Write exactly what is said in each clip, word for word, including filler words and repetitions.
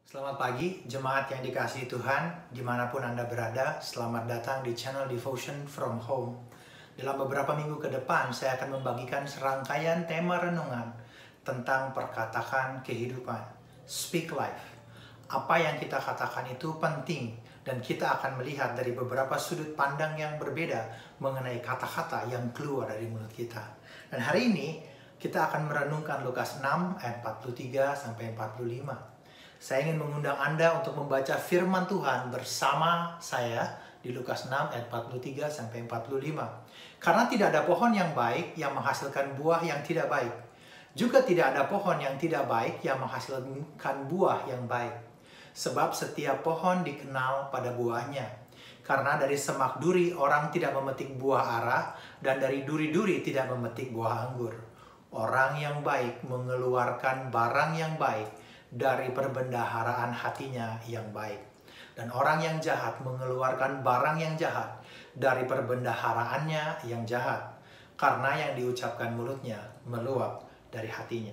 Selamat pagi, jemaat yang dikasihi Tuhan, dimanapun Anda berada, selamat datang di channel Devotion from Home. Dalam beberapa minggu ke depan, saya akan membagikan serangkaian tema renungan tentang perkataan kehidupan, speak life. Apa yang kita katakan itu penting, dan kita akan melihat dari beberapa sudut pandang yang berbeda mengenai kata-kata yang keluar dari mulut kita. Dan hari ini, kita akan merenungkan Lukas enam ayat empat puluh tiga sampai empat puluh lima. Saya ingin mengundang Anda untuk membaca firman Tuhan bersama saya di Lukas enam ayat empat puluh tiga sampai empat puluh lima. Karena tidak ada pohon yang baik yang menghasilkan buah yang tidak baik. Juga tidak ada pohon yang tidak baik yang menghasilkan buah yang baik. Sebab setiap pohon dikenal pada buahnya. Karena dari semak duri orang tidak memetik buah ara, dan dari duri-duri tidak memetik buah anggur. Orang yang baik mengeluarkan barang yang baik dari perbendaharaan hatinya yang baik. Dan orang yang jahat mengeluarkan barang yang jahat dari perbendaharaannya yang jahat. Karena yang diucapkan mulutnya meluap dari hatinya.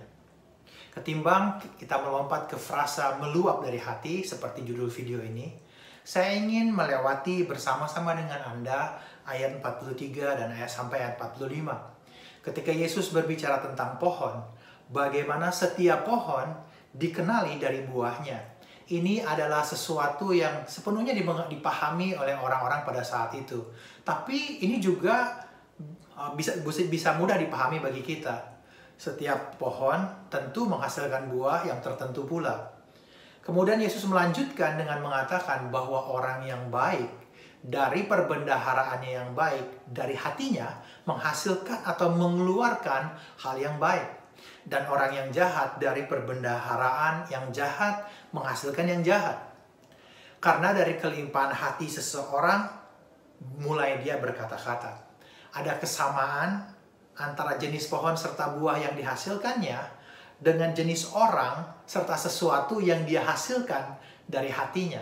Ketimbang kita melompat ke frasa meluap dari hati seperti judul video ini, saya ingin melewati bersama-sama dengan Anda ayat empat puluh tiga dan ayat sampai ayat empat puluh lima. Ketika Yesus berbicara tentang pohon, bagaimana setiap pohon dikenali dari buahnya. Ini adalah sesuatu yang sepenuhnya dipahami oleh orang-orang pada saat itu. Tapi ini juga bisa bisa mudah dipahami bagi kita. Setiap pohon tentu menghasilkan buah yang tertentu pula. Kemudian Yesus melanjutkan dengan mengatakan bahwa orang yang baik dari perbendaharaannya yang baik, dari hatinya menghasilkan atau mengeluarkan hal yang baik. Dan orang yang jahat dari perbendaharaan yang jahat menghasilkan yang jahat. Karena dari kelimpahan hati seseorang, mulai dia berkata-kata. Ada kesamaan antara jenis pohon serta buah yang dihasilkannya dengan jenis orang serta sesuatu yang dia hasilkan dari hatinya.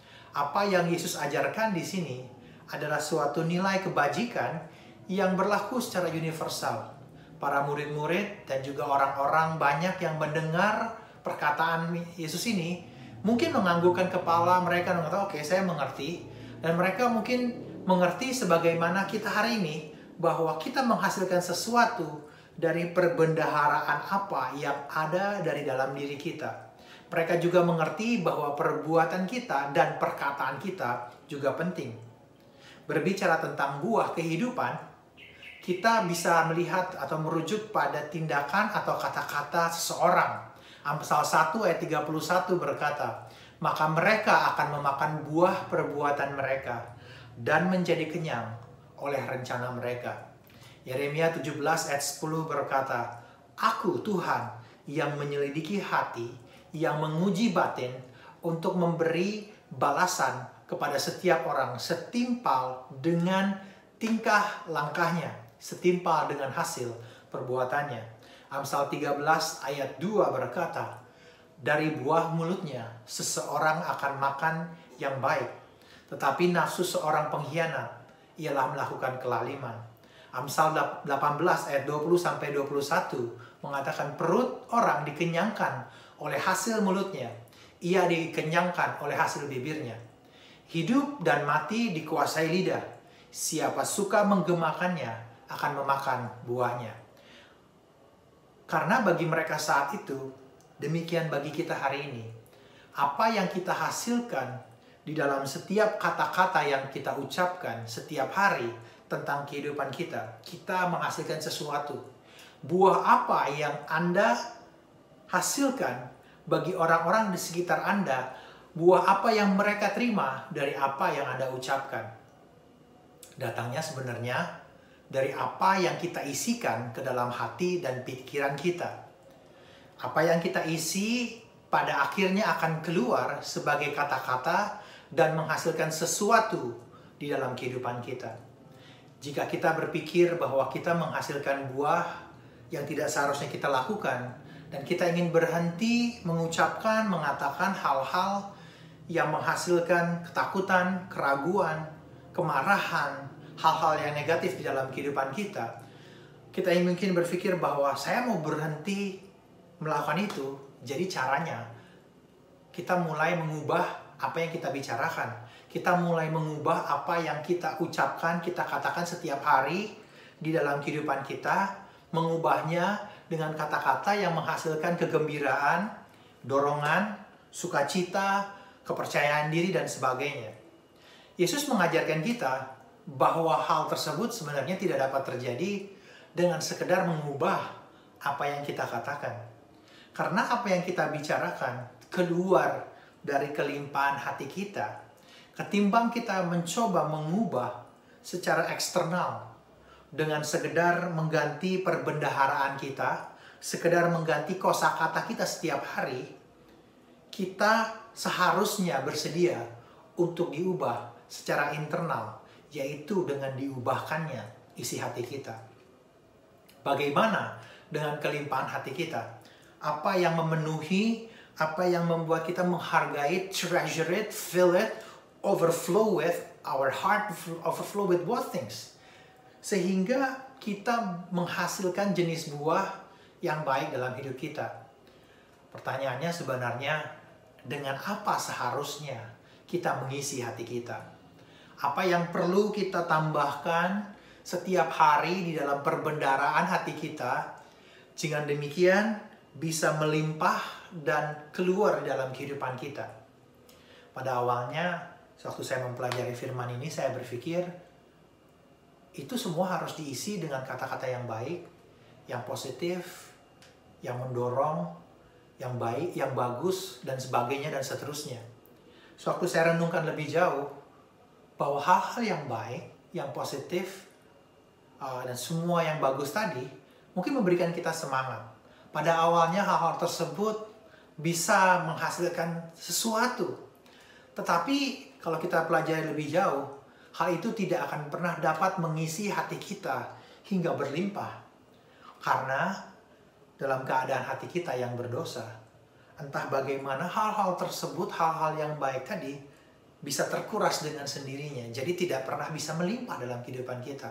Apa yang Yesus ajarkan di sini adalah suatu nilai kebajikan yang berlaku secara universal. Para murid-murid dan juga orang-orang banyak yang mendengar perkataan Yesus ini mungkin menganggukkan kepala mereka dan mengatakan, oke, saya mengerti. Dan mereka mungkin mengerti sebagaimana kita hari ini, bahwa kita menghasilkan sesuatu dari perbendaharaan apa yang ada dari dalam diri kita. Mereka juga mengerti bahwa perbuatan kita dan perkataan kita juga penting. Berbicara tentang buah kehidupan, kita bisa melihat atau merujuk pada tindakan atau kata-kata seseorang. Amsal satu ayat tiga puluh satu berkata, maka mereka akan memakan buah perbuatan mereka dan menjadi kenyang oleh rencana mereka. Yeremia tujuh belas ayat sepuluh berkata, Aku Tuhan yang menyelidiki hati, yang menguji batin untuk memberi balasan kepada setiap orang setimpal dengan tingkah langkahnya, setimpal dengan hasil perbuatannya. Amsal tiga belas ayat dua berkata, dari buah mulutnya seseorang akan makan yang baik, tetapi nafsu seorang pengkhianat ialah melakukan kelaliman. Amsal delapan belas ayat dua puluh sampai dua puluh satu mengatakan perut orang dikenyangkan oleh hasil mulutnya, ia dikenyangkan oleh hasil bibirnya. Hidup dan mati dikuasai lidah, siapa suka menggemakannya akan memakan buahnya. Karena bagi mereka saat itu, demikian bagi kita hari ini. Apa yang kita hasilkan di dalam setiap kata-kata yang kita ucapkan setiap hari tentang kehidupan kita, kita menghasilkan sesuatu. Buah apa yang Anda hasilkan bagi orang-orang di sekitar Anda, buah apa yang mereka terima dari apa yang Anda ucapkan. Datangnya sebenarnya dari apa yang kita isikan ke dalam hati dan pikiran kita. Apa yang kita isi pada akhirnya akan keluar sebagai kata-kata dan menghasilkan sesuatu di dalam kehidupan kita. Jika kita berpikir bahwa kita menghasilkan buah yang tidak seharusnya kita lakukan, dan kita ingin berhenti mengucapkan, mengatakan hal-hal yang menghasilkan ketakutan, keraguan, kemarahan, hal-hal yang negatif di dalam kehidupan kita, kita mungkin berpikir bahwa saya mau berhenti melakukan itu. Jadi caranya kita mulai mengubah apa yang kita bicarakan. Kita mulai mengubah apa yang kita ucapkan, kita katakan setiap hari di dalam kehidupan kita, mengubahnya dengan kata-kata yang menghasilkan kegembiraan, dorongan, sukacita, kepercayaan diri, dan sebagainya. Yesus mengajarkan kita bahwa hal tersebut sebenarnya tidak dapat terjadi dengan sekedar mengubah apa yang kita katakan. Karena apa yang kita bicarakan keluar dari kelimpahan hati kita, ketimbang kita mencoba mengubah secara eksternal dengan sekedar mengganti perbendaharaan kita, sekedar mengganti kosakata kita setiap hari, kita seharusnya bersedia untuk diubah secara internal, yaitu dengan diubahkannya isi hati kita. Bagaimana dengan kelimpahan hati kita? Apa yang memenuhi, apa yang membuat kita menghargai, treasure it, fill it, overflow with, our heart overflow with what things? Sehingga kita menghasilkan jenis buah yang baik dalam hidup kita. Pertanyaannya sebenarnya, dengan apa seharusnya kita mengisi hati kita? Apa yang perlu kita tambahkan setiap hari di dalam perbendaharaan hati kita, dengan demikian bisa melimpah dan keluar di dalam kehidupan kita. Pada awalnya, waktu saya mempelajari firman ini, saya berpikir, itu semua harus diisi dengan kata-kata yang baik, yang positif, yang mendorong, yang baik, yang bagus, dan sebagainya, dan seterusnya. Sewaktu saya renungkan lebih jauh, bahwa hal-hal yang baik, yang positif, uh, dan semua yang bagus tadi, mungkin memberikan kita semangat. Pada awalnya hal-hal tersebut bisa menghasilkan sesuatu. Tetapi kalau kita pelajari lebih jauh, hal itu tidak akan pernah dapat mengisi hati kita hingga berlimpah. Karena dalam keadaan hati kita yang berdosa, entah bagaimana hal-hal tersebut, hal-hal yang baik tadi, bisa terkuras dengan sendirinya. Jadi tidak pernah bisa melimpah dalam kehidupan kita.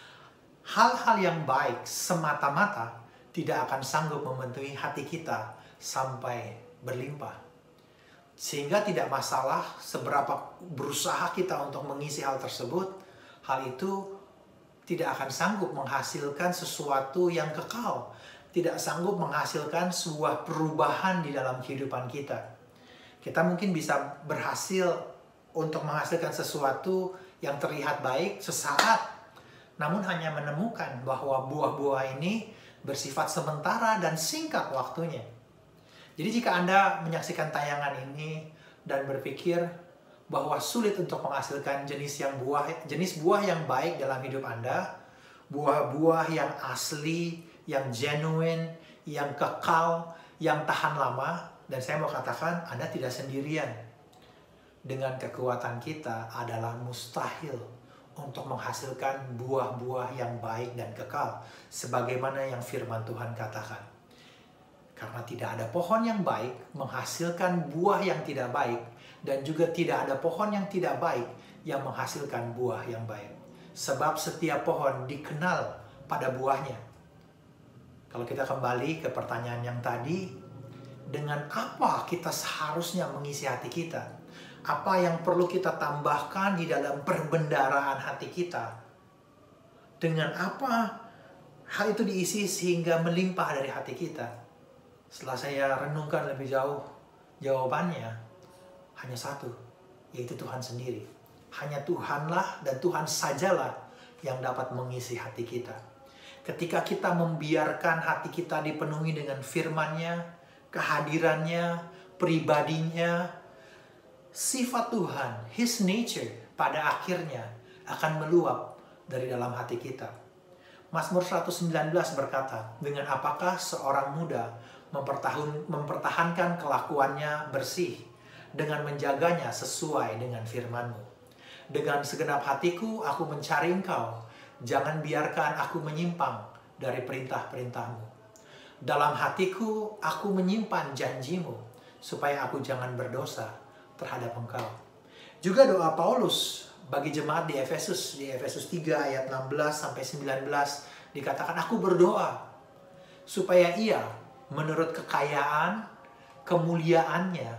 Hal-hal yang baik semata-mata tidak akan sanggup memenuhi hati kita sampai berlimpah. Sehingga tidak masalah seberapa berusaha kita untuk mengisi hal tersebut, hal itu tidak akan sanggup menghasilkan sesuatu yang kekal. Tidak sanggup menghasilkan sebuah perubahan di dalam kehidupan kita. Kita mungkin bisa berhasil untuk menghasilkan sesuatu yang terlihat baik sesaat, namun hanya menemukan bahwa buah-buah ini bersifat sementara dan singkat waktunya. Jadi jika Anda menyaksikan tayangan ini dan berpikir bahwa sulit untuk menghasilkan jenis yang buah jenis buah yang baik dalam hidup Anda, buah-buah yang asli, yang genuine, yang kekal, yang tahan lama, dan saya mau katakan Anda tidak sendirian. Dengan kekuatan kita adalah mustahil untuk menghasilkan buah-buah yang baik dan kekal, sebagaimana yang firman Tuhan katakan. Karena tidak ada pohon yang baik menghasilkan buah yang tidak baik, dan juga tidak ada pohon yang tidak baik yang menghasilkan buah yang baik. Sebab setiap pohon dikenal pada buahnya. Kalau kita kembali ke pertanyaan yang tadi, dengan apa kita seharusnya mengisi hati kita? Apa yang perlu kita tambahkan di dalam perbendaharaan hati kita? Dengan apa hal itu diisi sehingga melimpah dari hati kita? Setelah saya renungkan lebih jauh, jawabannya hanya satu, yaitu Tuhan sendiri. Hanya Tuhanlah dan Tuhan sajalah yang dapat mengisi hati kita. Ketika kita membiarkan hati kita dipenuhi dengan firman-Nya, kehadirannya, pribadinya, sifat Tuhan, His nature, pada akhirnya akan meluap dari dalam hati kita. Mazmur seratus sembilan belas berkata, dengan apakah seorang muda mempertahankan kelakuannya bersih, dengan menjaganya sesuai dengan firman-Mu. Dengan segenap hatiku aku mencari Engkau, jangan biarkan aku menyimpang dari perintah-perintah-Mu. Dalam hatiku aku menyimpan janji-Mu, supaya aku jangan berdosa terhadap Engkau. Juga doa Paulus bagi jemaat di Efesus, di Efesus tiga ayat enam belas sampai sembilan belas dikatakan, aku berdoa supaya ia menurut kekayaan kemuliaannya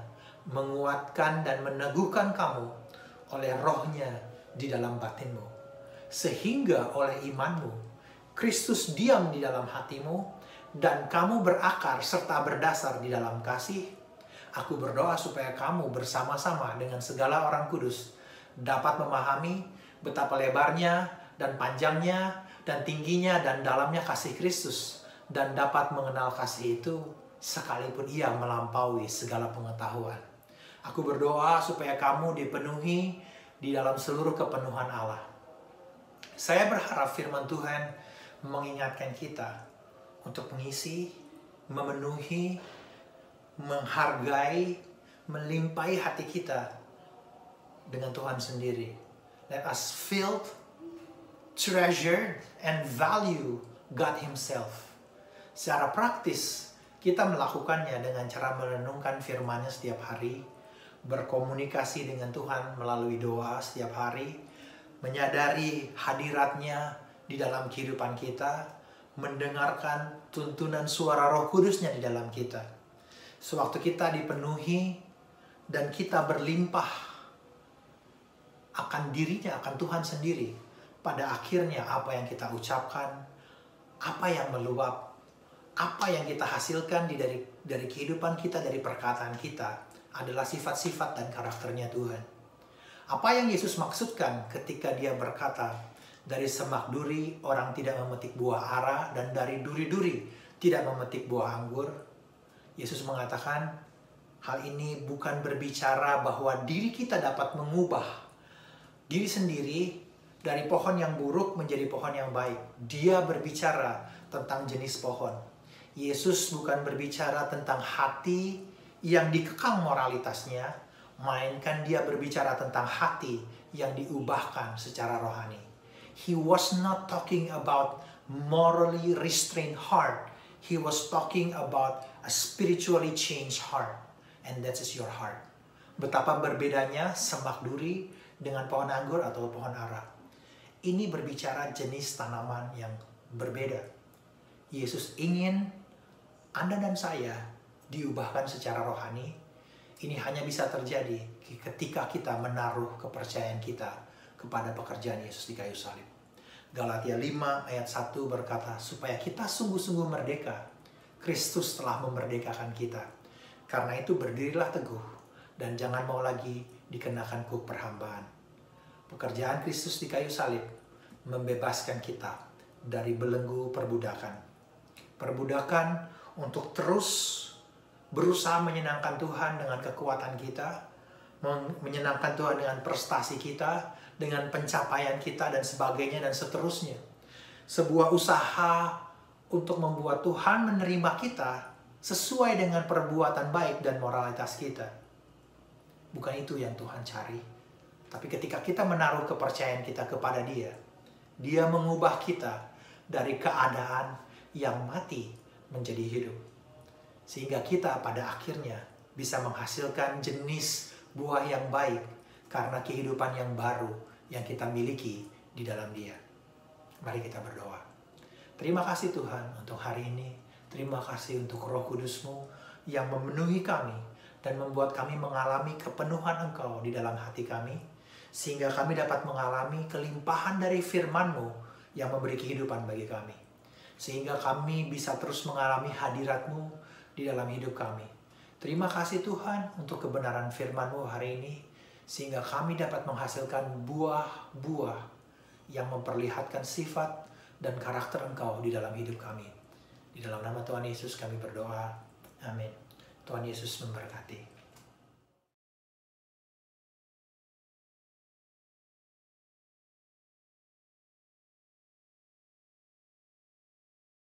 menguatkan dan meneguhkan kamu oleh rohnya di dalam batinmu. Sehingga oleh imanmu, Kristus diam di dalam hatimu, dan kamu berakar serta berdasar di dalam kasih. Aku berdoa supaya kamu bersama-sama dengan segala orang kudus dapat memahami betapa lebarnya dan panjangnya dan tingginya dan dalamnya kasih Kristus, dan dapat mengenal kasih itu sekalipun ia melampaui segala pengetahuan. Aku berdoa supaya kamu dipenuhi di dalam seluruh kepenuhan Allah. Saya berharap firman Tuhan mengingatkan kita untuk mengisi, memenuhi, menghargai, melimpahi hati kita dengan Tuhan sendiri. Let us fill, treasure, and value God Himself. Secara praktis, kita melakukannya dengan cara merenungkan firman-Nya setiap hari, berkomunikasi dengan Tuhan melalui doa setiap hari, menyadari hadirat-Nya di dalam kehidupan kita, mendengarkan tuntunan suara Roh Kudus-Nya di dalam kita. Sewaktu kita dipenuhi dan kita berlimpah akan dirinya, akan Tuhan sendiri, pada akhirnya apa yang kita ucapkan, apa yang meluap, apa yang kita hasilkan di dari dari kehidupan kita, dari perkataan kita, adalah sifat-sifat dan karakternya Tuhan. Apa yang Yesus maksudkan ketika dia berkata, dari semak duri orang tidak memetik buah ara, dan dari duri-duri tidak memetik buah anggur? Yesus mengatakan, hal ini bukan berbicara bahwa diri kita dapat mengubah diri sendiri dari pohon yang buruk menjadi pohon yang baik. Dia berbicara tentang jenis pohon. Yesus bukan berbicara tentang hati yang dikekang moralitasnya, melainkan dia berbicara tentang hati yang diubahkan secara rohani. He was not talking about morally restrained heart. He was talking about a spiritually changed heart. And that is your heart. Betapa berbedanya semak duri dengan pohon anggur atau pohon ara. Ini berbicara jenis tanaman yang berbeda. Yesus ingin Anda dan saya diubahkan secara rohani. Ini hanya bisa terjadi ketika kita menaruh kepercayaan kita kepada pekerjaan Yesus di kayu salib. Galatia lima ayat satu berkata, supaya kita sungguh-sungguh merdeka, Kristus telah memerdekakan kita. Karena itu berdirilah teguh dan jangan mau lagi dikenakan kuk perhambaan. Pekerjaan Kristus di kayu salib membebaskan kita dari belenggu perbudakan. Perbudakan untuk terus berusaha menyenangkan Tuhan dengan kekuatan kita, menyenangkan Tuhan dengan prestasi kita, dengan pencapaian kita dan sebagainya dan seterusnya. Sebuah usaha untuk membuat Tuhan menerima kita sesuai dengan perbuatan baik dan moralitas kita. Bukan itu yang Tuhan cari. Tapi ketika kita menaruh kepercayaan kita kepada Dia, Dia mengubah kita dari keadaan yang mati menjadi hidup. Sehingga kita pada akhirnya bisa menghasilkan jenis buah yang baik karena kehidupan yang baru yang kita miliki di dalam Dia. Mari kita berdoa. Terima kasih Tuhan untuk hari ini. Terima kasih untuk Roh Kudus-Mu yang memenuhi kami dan membuat kami mengalami kepenuhan Engkau di dalam hati kami, sehingga kami dapat mengalami kelimpahan dari firman-Mu yang memberi kehidupan bagi kami. Sehingga kami bisa terus mengalami hadirat-Mu di dalam hidup kami. Terima kasih Tuhan untuk kebenaran firman-Mu hari ini, sehingga kami dapat menghasilkan buah-buah yang memperlihatkan sifat dan karakter Engkau di dalam hidup kami. Di dalam nama Tuhan Yesus kami berdoa. Amin. Tuhan Yesus memberkati.